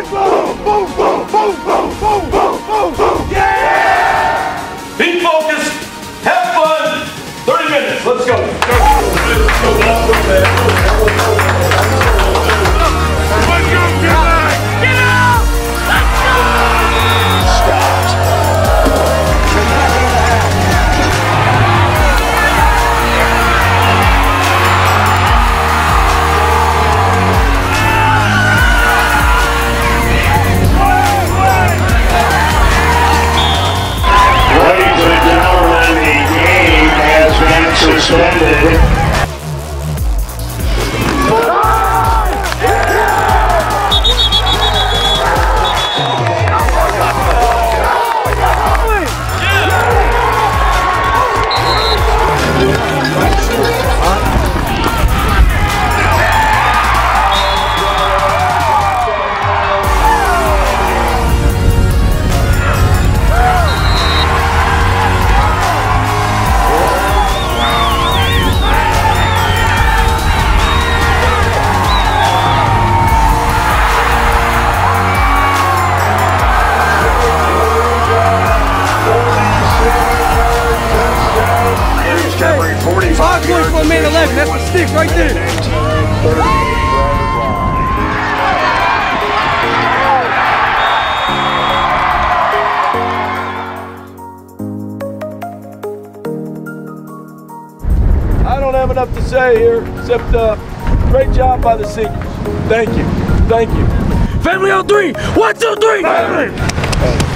Let's go! Boom, boom, boom, boom, boom, boom, boom! Yeah! Be focused, have fun, 30 minutes, let's go. Let's go, get back! Get out! Let's go! Stopped. Suspended. For man 11, that's the stick right there. I don't have enough to say here, except great job by the seniors. Thank you. Thank you. Family on 3. 1, 2, 3. Family.